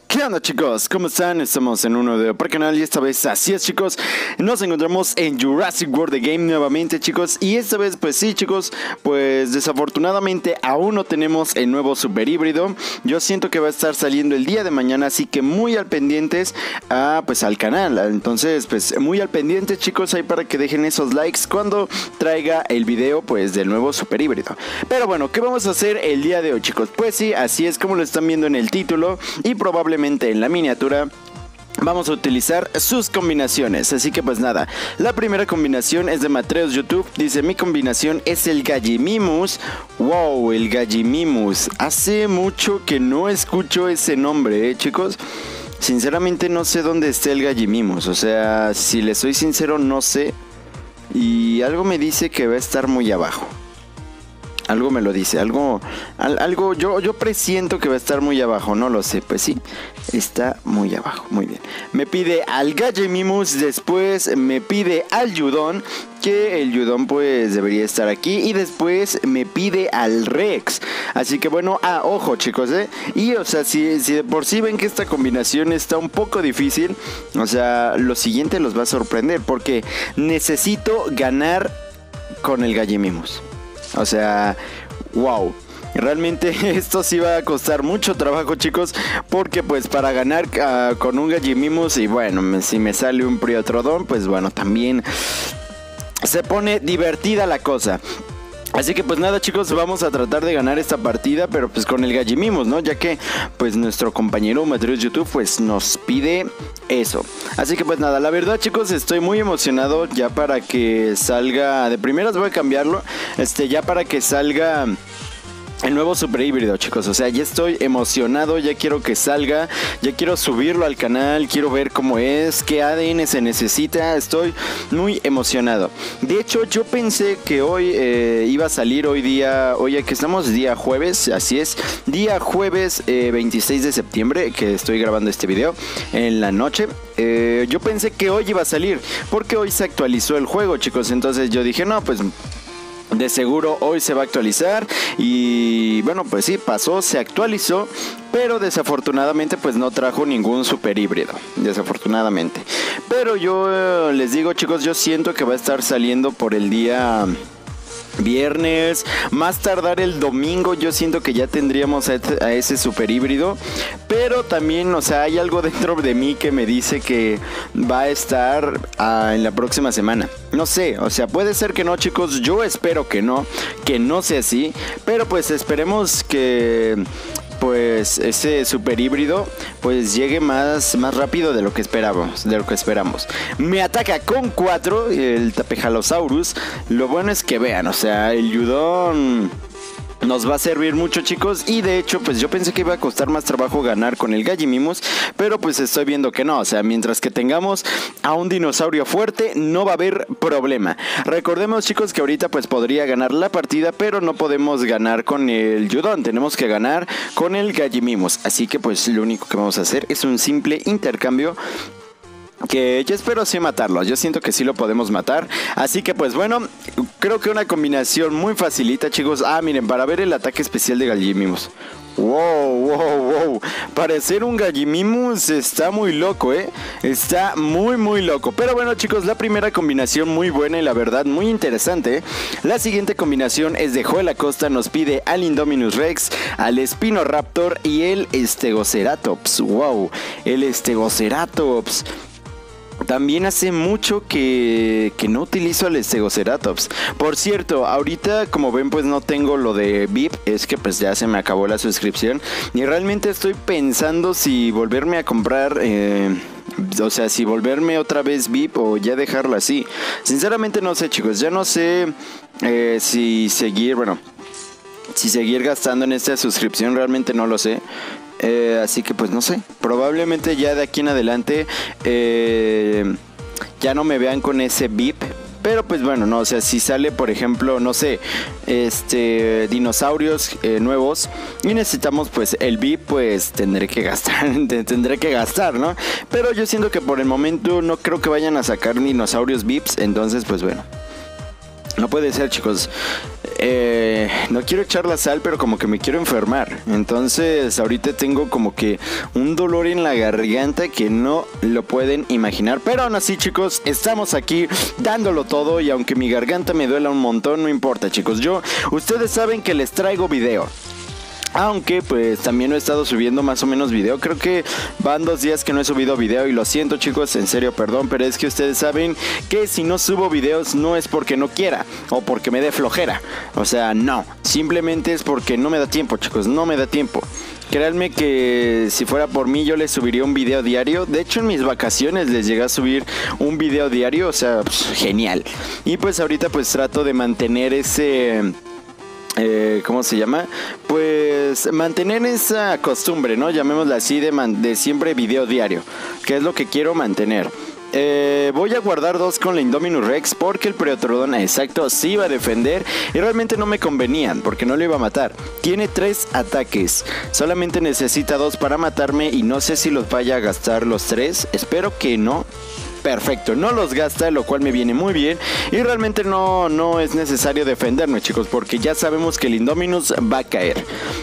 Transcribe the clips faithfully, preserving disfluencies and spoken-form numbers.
¿Qué onda, chicos? ¿Cómo están? Estamos en un nuevo video para el canal y esta vez, así es, chicos, nos encontramos en Jurassic World The Game nuevamente, chicos. Y esta vez, pues sí, chicos, pues desafortunadamente aún no tenemos el nuevo super híbrido. Yo siento que va a estar saliendo el día de mañana, así que muy al pendientes a, pues, al canal. Entonces, pues muy al pendiente, chicos, ahí para que dejen esos likes cuando traiga el video, pues, del nuevo super híbrido. Pero bueno, ¿qué vamos a hacer el día de hoy, chicos? Pues sí, así es como lo están viendo en el título y probablemente en la miniatura. Vamos a utilizar sus combinaciones, así que pues nada. La primera combinación es de Matreos YouTube. Dice: mi combinación es el Gallimimus. Wow, el Gallimimus. Hace mucho que no escucho ese nombre, eh, chicos. Sinceramente no sé dónde está el Gallimimus. O sea, si les soy sincero, no sé. Y algo me dice que va a estar muy abajo. Algo me lo dice, algo, al, algo, yo, yo presiento que va a estar muy abajo, no lo sé, pues sí, está muy abajo, muy bien. Me pide al Gallimimus, después me pide al Yudon, que el Yudon pues debería estar aquí, y después me pide al Rex. Así que bueno, ah, ojo, chicos, eh, y o sea, si, si de por sí ven que esta combinación está un poco difícil, o sea, lo siguiente los va a sorprender, porque necesito ganar con el Gallimimus. O sea, wow. Realmente esto sí va a costar mucho trabajo, chicos, porque pues para ganar uh, con un Gallimimus, y bueno, me, si me sale un Priotrodon, pues bueno, también se pone divertida la cosa. Así que pues nada, chicos, vamos a tratar de ganar esta partida, pero pues con el Gallimimus, ¿no? Ya que pues nuestro compañero Matreos YouTube pues nos pide eso. Así que pues nada, la verdad, chicos, estoy muy emocionado ya para que salga. De primeras voy a cambiarlo, este, ya para que salga el nuevo super híbrido, chicos. O sea, ya estoy emocionado, ya quiero que salga, ya quiero subirlo al canal, quiero ver cómo es, qué A D N se necesita. Estoy muy emocionado. De hecho, yo pensé que hoy eh, iba a salir hoy día, hoy aquí estamos, día jueves, así es, día jueves eh, veintiséis de septiembre, que estoy grabando este video en la noche. Eh, yo pensé que hoy iba a salir, porque hoy se actualizó el juego, chicos. Entonces yo dije, no, pues de seguro hoy se va a actualizar. Y bueno, pues sí, pasó, se actualizó, pero desafortunadamente pues no trajo ningún super híbrido, desafortunadamente. Pero yo eh, les digo, chicos, yo siento que va a estar saliendo por el día viernes, más tardar el domingo. Yo siento que ya tendríamos a, a ese super híbrido, pero también, o sea, hay algo dentro de mí que me dice que va a estar uh, en la próxima semana. No sé, o sea, puede ser que no, chicos. Yo espero que no, que no sea así, pero pues esperemos que pues ese super híbrido pues llegue más, más rápido de lo que esperábamos, de lo que esperamos. Me ataca con cuatro el Tapejalosaurus. Lo bueno es que vean, o sea, el Yudon nos va a servir mucho, chicos. Y de hecho pues yo pensé que iba a costar más trabajo ganar con el Gallimimus, pero pues estoy viendo que no. O sea, mientras que tengamos a un dinosaurio fuerte, no va a haber problema. Recordemos, chicos, que ahorita pues podría ganar la partida, pero no podemos ganar con el Yudon. Tenemos que ganar con el Gallimimus. Así que pues lo único que vamos a hacer es un simple intercambio, que yo espero sí matarlo. Yo siento que sí lo podemos matar. Así que pues bueno, creo que una combinación muy facilita, chicos. Ah, miren, para ver el ataque especial de Gallimimus. Wow, wow, wow. Parecer un Gallimimus está muy loco, eh. Está muy, muy loco. Pero bueno, chicos, la primera combinación muy buena y la verdad muy interesante. La siguiente combinación es de Joel Acosta. Nos pide al Indominus Rex, al Spinoraptor y el Stegoceratops. Wow, el Stegoceratops. También hace mucho que, que no utilizo el Stegoceratops. Por cierto, ahorita como ven pues no tengo lo de V I P. Es que pues ya se me acabó la suscripción. Y realmente estoy pensando si volverme a comprar... Eh, o sea, si volverme otra vez V I P o ya dejarlo así. Sinceramente no sé, chicos. Ya no sé eh, si seguir... Bueno, si seguir gastando en esta suscripción. Realmente no lo sé. Eh, así que pues no sé, probablemente ya de aquí en adelante eh, ya no me vean con ese V I P. Pero pues bueno, no, o sea, si sale por ejemplo, no sé, este dinosaurios eh, nuevos y necesitamos pues el V I P, pues tendré que gastar, tendré que gastar, ¿no? Pero yo siento que por el momento no creo que vayan a sacar dinosaurios V I Ps, entonces pues bueno. No puede ser, chicos. Eh, no quiero echar la sal, pero como que me quiero enfermar. Entonces ahorita tengo como que un dolor en la garganta que no lo pueden imaginar. Pero aún así, chicos, estamos aquí dándolo todo. Y aunque mi garganta me duela un montón, no importa, chicos. Yo, ustedes saben que les traigo video. Aunque pues también no he estado subiendo más o menos video. Creo que van dos días que no he subido video. Y lo siento, chicos, en serio, perdón. Pero es que ustedes saben que si no subo videos no es porque no quiera o porque me dé flojera. O sea, no, simplemente es porque no me da tiempo, chicos. No me da tiempo. Créanme que si fuera por mí yo les subiría un video diario. De hecho en mis vacaciones les llegué a subir un video diario. O sea, pues, genial. Y pues ahorita pues trato de mantener ese... Eh, ¿Cómo se llama? Pues mantener esa costumbre, ¿no? Llamémosla así, de, man de siempre video diario, que es lo que quiero mantener. Eh, voy a guardar dos con la Indominus Rex porque el Priotrodon, exacto, sí iba a defender y realmente no me convenían porque no lo iba a matar. Tiene tres ataques, solamente necesita dos para matarme y no sé si los vaya a gastar los tres, espero que no. Perfecto, no los gasta, lo cual me viene muy bien. Y realmente no, no es necesario defenderme, chicos, porque ya sabemos que el Indominus va a caer.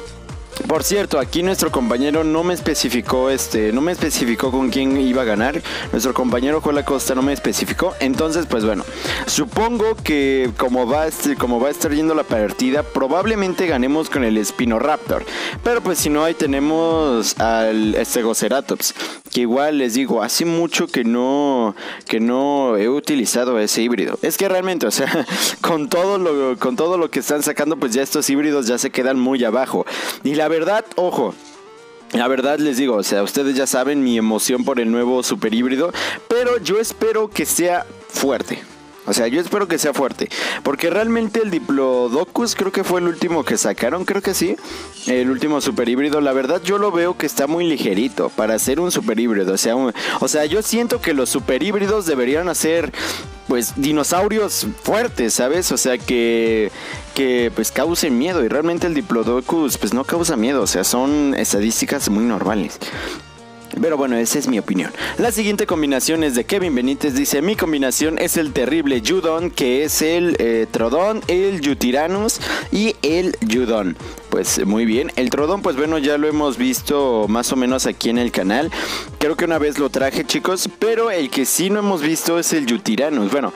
Por cierto, aquí nuestro compañero no me especificó este, no me especificó con quién iba a ganar. Nuestro compañero Joel Acosta no me especificó. Entonces, pues bueno, supongo que como va, este, como va a estar yendo la partida, probablemente ganemos con el Spinoraptor. Pero pues si no, ahí tenemos al Stegoceratops, que igual les digo, hace mucho que no, que no he utilizado ese híbrido. Es que realmente, o sea, con todo lo, con todo lo que están sacando, pues ya estos híbridos ya se quedan muy abajo. Y la verdad, ojo, la verdad les digo, o sea, ustedes ya saben mi emoción por el nuevo super híbrido, pero yo espero que sea fuerte. O sea, yo espero que sea fuerte, porque realmente el Diplodocus creo que fue el último que sacaron, creo que sí, el último super híbrido. La verdad yo lo veo que está muy ligerito para ser un super híbrido. O sea, un, o sea, yo siento que los super híbridos deberían hacer pues dinosaurios fuertes, ¿sabes? O sea, que, que pues causen miedo, y realmente el Diplodocus pues no causa miedo, o sea, son estadísticas muy normales. Pero bueno, esa es mi opinión. La siguiente combinación es de Kevin Benítez. Dice, mi combinación es el terrible Yudon, que es el eh, Trodon, el Yutirannus y el Yudon. Pues muy bien, el Trodon pues bueno ya lo hemos visto más o menos aquí en el canal. Creo que una vez lo traje, chicos, pero el que sí no hemos visto es el Yutirannus. Bueno,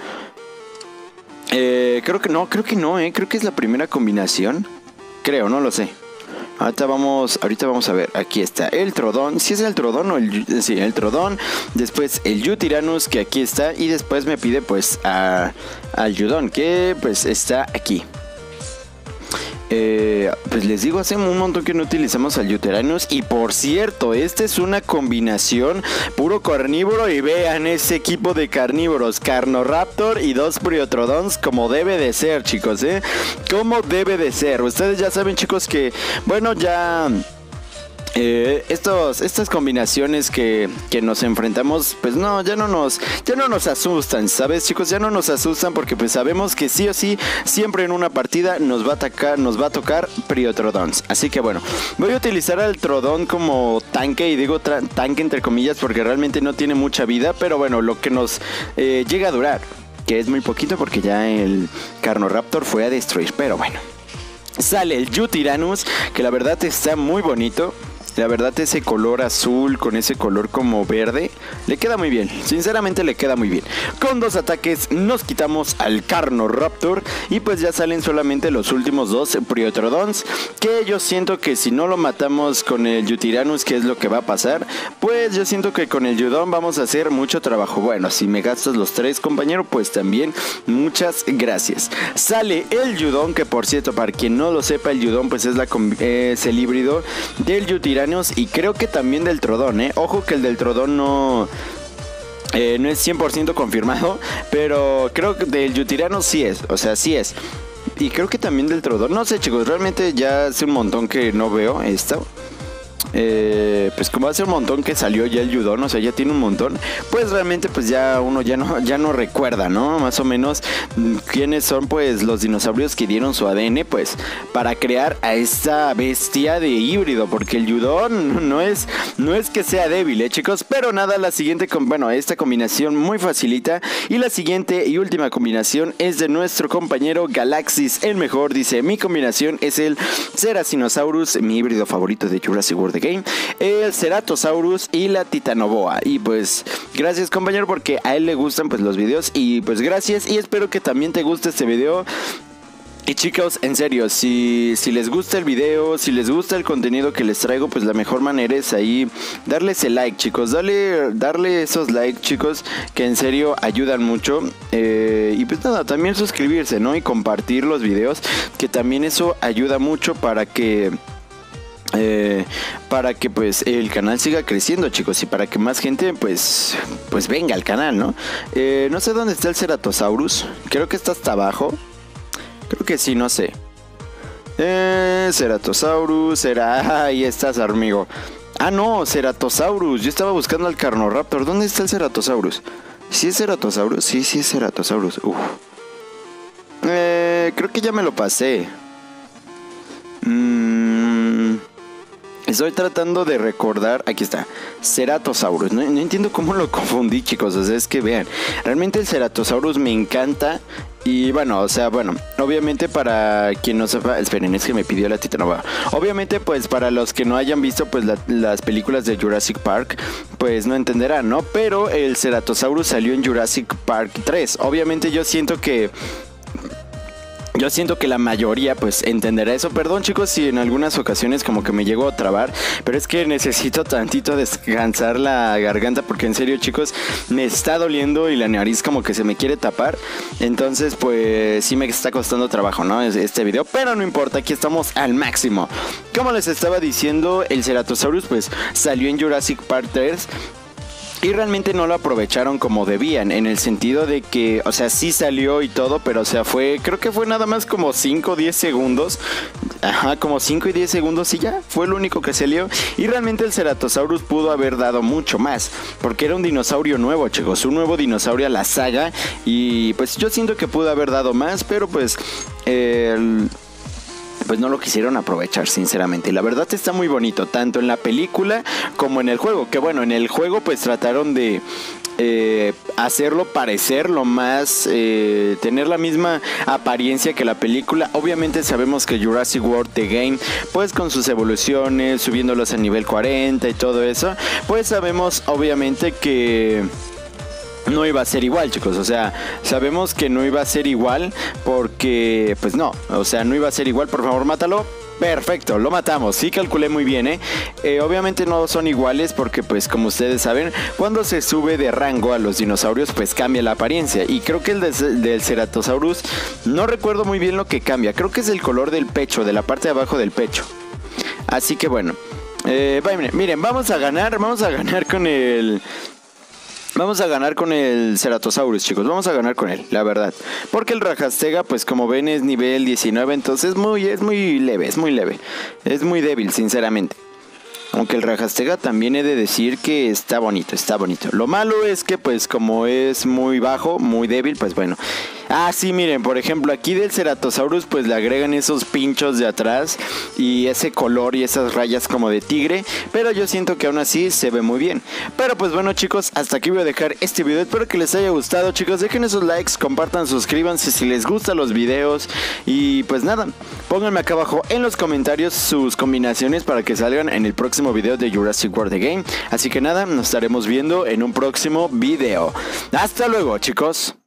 eh, creo que no, creo que no, eh, creo que es la primera combinación. Creo, no lo sé. Ahorita vamos, ahorita vamos a ver, aquí está el Trodon, si es el Trodon o el, sí, el Trodon, después el Yutirannus que aquí está y después me pide pues a, al Yudon que pues está aquí. Eh, pues les digo, hace un montón que no utilizamos al Yutirannus. Y por cierto, esta es una combinación puro carnívoro. Y vean ese equipo de carnívoros, Carnoraptor y dos Priotrodons, como debe de ser, chicos, ¿eh? Como debe de ser. Ustedes ya saben, chicos, que bueno, ya... Eh, estos, estas combinaciones que, que nos enfrentamos, pues no, ya no nos, ya no nos asustan, ¿sabes, chicos? Ya no nos asustan porque pues sabemos que sí o sí, siempre en una partida nos va a atacar, nos va a tocar Priotrodons. Así que bueno, voy a utilizar al Trodon como tanque, y digo tanque entre comillas porque realmente no tiene mucha vida, pero bueno, lo que nos eh, llega a durar, que es muy poquito porque ya el Carnoraptor fue a destruir, pero bueno. Sale el Yutirannus, que la verdad está muy bonito. La verdad ese color azul con ese color como verde le queda muy bien, sinceramente le queda muy bien. Con dos ataques nos quitamos al Carnoraptor y pues ya salen solamente los últimos dos Priotrodons, que yo siento que si no lo matamos con el Yutirannus, que es lo que va a pasar, pues yo siento que con el Yudon vamos a hacer mucho trabajo. Bueno, si me gastas los tres, compañero, pues también muchas gracias. Sale el Yudon, que por cierto, para quien no lo sepa, el Yudon pues es, la, es el híbrido del Yutirannus y creo que también del Trodon, ¿eh? Ojo que el del Trodon no... Eh, no es cien por ciento confirmado, pero creo que del Yutirannus sí es, o sea, sí es. Y creo que también del Trodon, no sé, chicos, realmente ya hace un montón que no veo esto. eh, pues como hace un montón que salió ya el Yudon, o sea, ya tiene un montón, pues realmente pues ya uno ya no, ya no recuerda, ¿no? Más o menos quiénes son pues los dinosaurios que dieron su A D N pues para crear a esta bestia de híbrido, porque el Yudon no es, no es que sea débil, ¿eh, chicos? Pero nada, la siguiente, bueno, esta combinación muy facilita, y la siguiente y última combinación es de nuestro compañero Galaxis, el mejor. Dice: mi combinación es el Cerasinosaurus, mi híbrido favorito de Jurassic World The Game, el Ceratosaurus y la Titanoboa. Y pues gracias, compañero, porque a él le gustan pues los videos, y pues gracias, y espero que también te guste este video. Y chicos, en serio, si, si les gusta el video, si les gusta el contenido que les traigo, pues la mejor manera es ahí darle ese like, chicos. Dale, darle esos likes, chicos, que en serio ayudan mucho. Eh, y pues nada, también suscribirse, ¿no? Y compartir los videos, que también eso ayuda mucho para que... Eh, para que pues el canal siga creciendo, chicos, y para que más gente pues pues venga al canal, ¿no? Eh, no sé dónde está el Ceratosaurus. Creo que está hasta abajo. Creo que sí, no sé. Eh, Ceratosaurus, será... Ahí estás, amigo. Ah, no, Ceratosaurus. Yo estaba buscando al Carnoraptor. ¿Dónde está el Ceratosaurus? ¿Sí es Ceratosaurus? Sí, sí es Ceratosaurus. Uf. Eh, creo que ya me lo pasé. Mmm... Estoy tratando de recordar. Aquí está, Ceratosaurus. No, no entiendo cómo lo confundí, chicos. O sea, es que vean, realmente el Ceratosaurus me encanta. Y bueno, o sea, bueno, obviamente para quien no sepa, esperen, es que me pidió la Titanoboa. Obviamente, pues para los que no hayan visto pues la, las películas de Jurassic Park, pues no entenderán, ¿no? Pero el Ceratosaurus salió en Jurassic Park tres. Obviamente yo siento que... Yo siento que la mayoría pues entenderá eso. Perdón, chicos, si en algunas ocasiones como que me llego a trabar, pero es que necesito tantito descansar la garganta, porque en serio, chicos, me está doliendo y la nariz como que se me quiere tapar. Entonces pues sí me está costando trabajo, ¿no? Este video, pero no importa, aquí estamos al máximo. Como les estaba diciendo, el Ceratosaurus pues salió en Jurassic Park tres. Y realmente no lo aprovecharon como debían, en el sentido de que, o sea, sí salió y todo, pero o sea, fue, creo que fue nada más como cinco o diez segundos. Ajá, como cinco y diez segundos y ya, fue lo único que salió. Y realmente el Ceratosaurus pudo haber dado mucho más, porque era un dinosaurio nuevo, chicos, un nuevo dinosaurio a la saga. Y pues yo siento que pudo haber dado más, pero pues... Eh, pues no lo quisieron aprovechar, sinceramente. Y la verdad está muy bonito, tanto en la película como en el juego. Que bueno, en el juego pues trataron de eh, hacerlo parecer lo más... Eh, tener la misma apariencia que la película. Obviamente sabemos que Jurassic World The Game, pues con sus evoluciones, subiéndolos a nivel cuarenta y todo eso, pues sabemos obviamente que... no iba a ser igual, chicos, o sea, sabemos que no iba a ser igual porque, pues no, o sea, no iba a ser igual. Por favor, mátalo. Perfecto, lo matamos, sí calculé muy bien, ¿eh? Eh, obviamente no son iguales porque, pues, como ustedes saben, cuando se sube de rango a los dinosaurios, pues cambia la apariencia. Y creo que el de, del Ceratosaurus, no recuerdo muy bien lo que cambia, creo que es el color del pecho, de la parte de abajo del pecho. Así que bueno, eh, miren, vamos a ganar, vamos a ganar con el... Vamos a ganar con el Ceratosaurus, chicos. Vamos a ganar con él, la verdad. Porque el Rajastega, pues como ven, es nivel diecinueve. Entonces muy, es muy leve, es muy leve. Es muy débil, sinceramente. Aunque el Rajastega también he de decir que está bonito, está bonito. Lo malo es que pues como es muy bajo, muy débil, pues bueno. Ah, sí, miren, por ejemplo, aquí del Ceratosaurus pues le agregan esos pinchos de atrás y ese color y esas rayas como de tigre, pero yo siento que aún así se ve muy bien. Pero pues bueno, chicos, hasta aquí voy a dejar este video. Espero que les haya gustado, chicos. Dejen esos likes, compartan, suscríbanse si les gustan los videos. Y pues nada, pónganme acá abajo en los comentarios sus combinaciones para que salgan en el próximo video de Jurassic World The Game. Así que nada, nos estaremos viendo en un próximo video. Hasta luego, chicos.